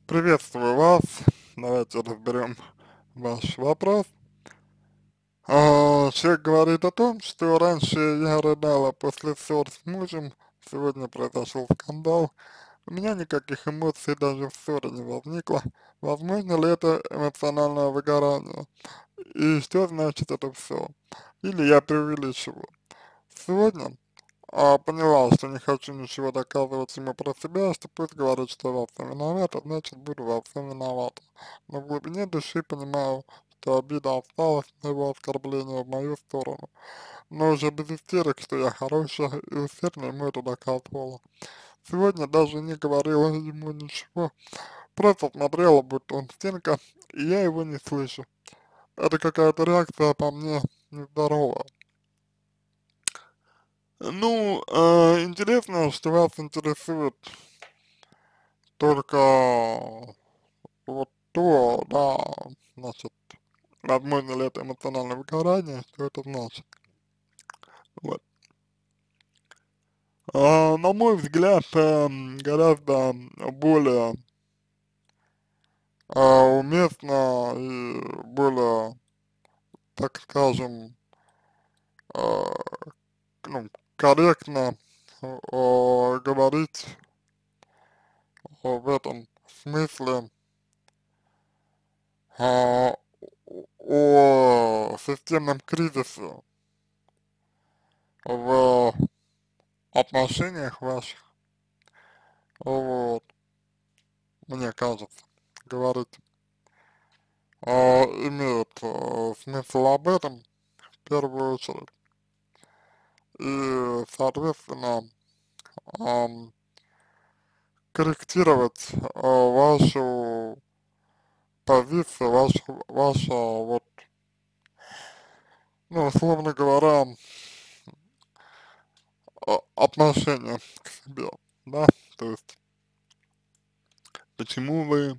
Приветствую вас. Давайте разберем ваш вопрос. Человек говорит о том, что раньше я рыдала после ссор с мужем, сегодня произошел скандал. У меня никаких эмоций даже в ссоре не возникло. Возможно ли это эмоциональное выгорание? И что значит это все? Или я преувеличиваю? Сегодня поняла, что не хочу ничего доказывать ему про себя, что пусть говорит, что я во всем виновата, значит буду во всем виновата. Но в глубине души понимаю, что обида осталась на его оскорбление в мою сторону. Но уже без истерик, что я хорошая и усердно ему это доказывала. Сегодня даже не говорила ему ничего, просто смотрела, будто он стенка, и я его не слышу. Это какая-то реакция по мне нездоровая. Ну, интересно, что вас интересует только вот то, да, значит, возможно ли это эмоциональное выгорание, что это значит. Вот. На мой взгляд, гораздо более уместно и более, так скажем, а, ну, корректно говорить в этом смысле а, о системном кризисе в отношениях ваших, вот, мне кажется, говорить, имеет смысл об этом в первую очередь. И, соответственно, ам, корректировать вашу позицию, ваше вот, ну, условно говоря, отношение к себе, да, то есть почему вы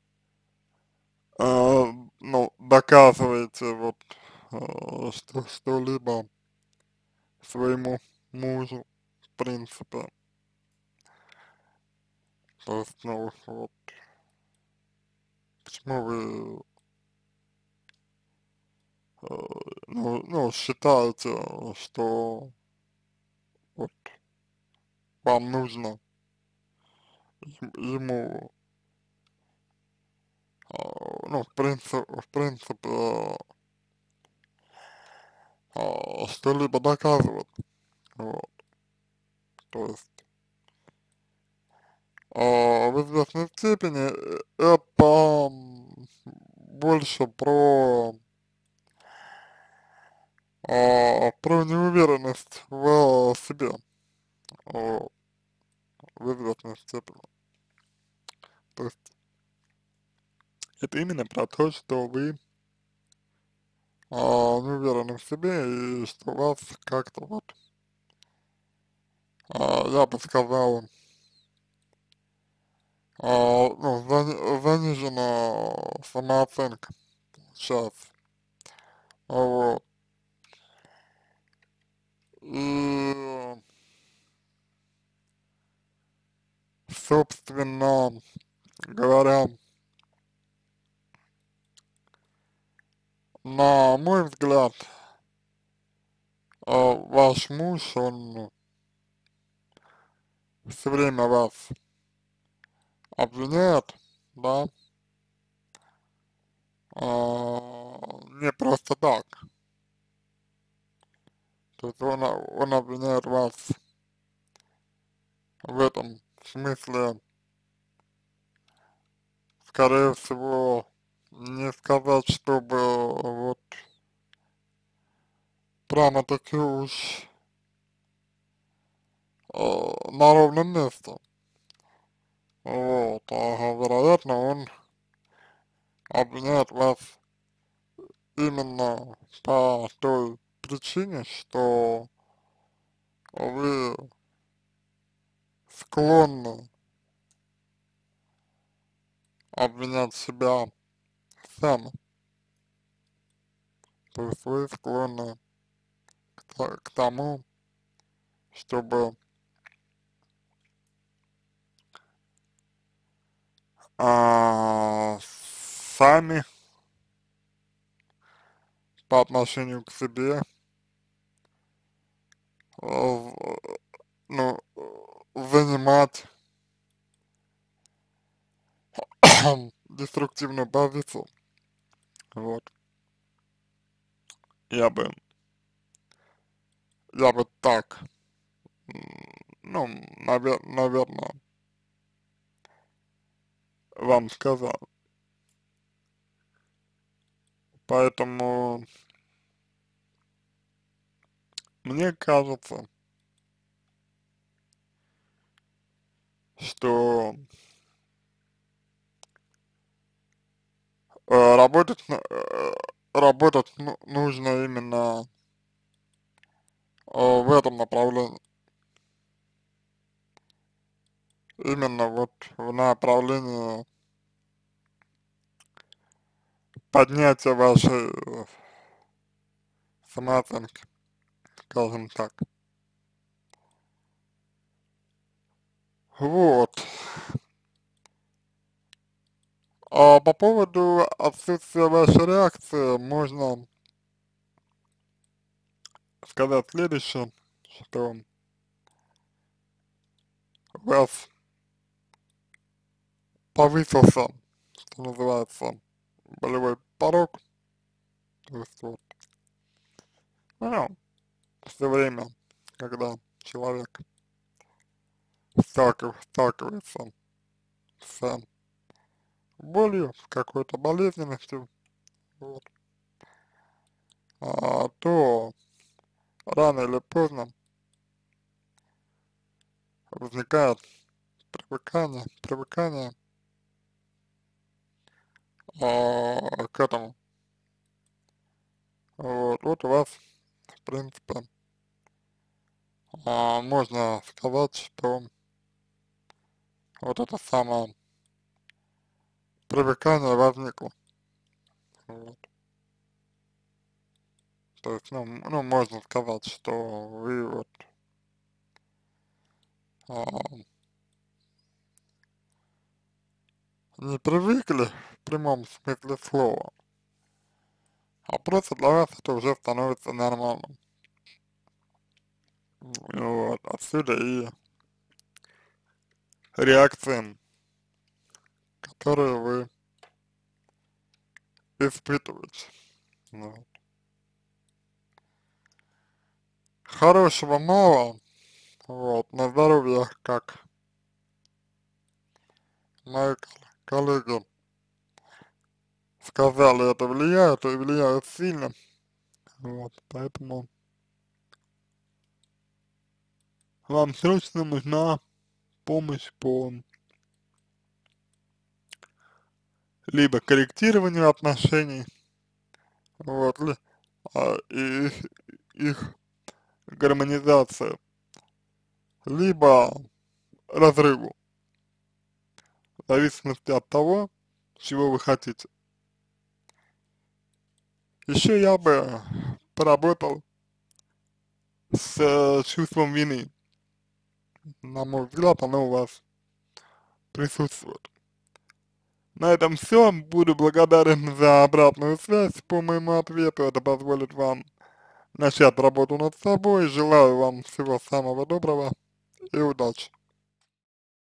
ну, доказываете вот что-либо своему мужу, в принципе. То есть, ну, вот, почему вы, ну, считаете, что вот вам нужно ему, ну, в принципе, что-либо доказывать, вот, то есть, в известной степени это больше про неуверенность в себе, вот, в известной степени. То есть это именно про то, что вы не уверены в себе и что у вас как-то вот, я бы сказал, ну, занижена самооценка сейчас, вот. И, собственно говоря, на мой взгляд, ваш муж, он все время вас обвиняет, да, не просто так. То есть он обвиняет вас в этом смысле, скорее всего, не сказать, чтобы вот прямо-таки уж на ровном месте. Вот, вероятно, он обвиняет вас именно по той причине, что вы склонны обвинять себя сами. То есть вы склонны к тому, чтобы сами по отношению к себе, э, ну, занимать деструктивную позицию. Вот. Я бы, я бы так, ну, наверное, вам сказал. Поэтому мне кажется, что работать, работать нужно именно в этом направлении, именно вот в направлении поднятия вашей самооценки, скажем так. Вот. А по поводу отсутствия вашей реакции можно сказать следующее, что у вас повысился, что называется, болевой порог, то есть вот, ну, все время, когда человек сталкивается с болью, с какой-то болезненностью, вот, то рано или поздно возникает привыкание к этому. Вот у вас, в принципе, можно сказать, что вот это самое привыкание возникло. Вот. То есть, ну, можно сказать, что вы вот а, не привыкли в прямом смысле слова, а просто для вас это уже становится нормальным. Вот. Отсюда и реакции, которые вы испытываете. Вот. Хорошего мало, вот, на здоровье, как мои коллеги сказали, это влияет и влияет сильно. Вот, поэтому вам срочно нужна помощь по либо корректированию отношений, вот, и их гармонизация, либо разрыву, в зависимости от того, чего вы хотите. Еще я бы поработал с чувством вины. На мой взгляд, оно у вас присутствует. На этом все. Буду благодарен за обратную связь по моему ответу. Это позволит вам начать работу над собой. Желаю вам всего самого доброго и удачи.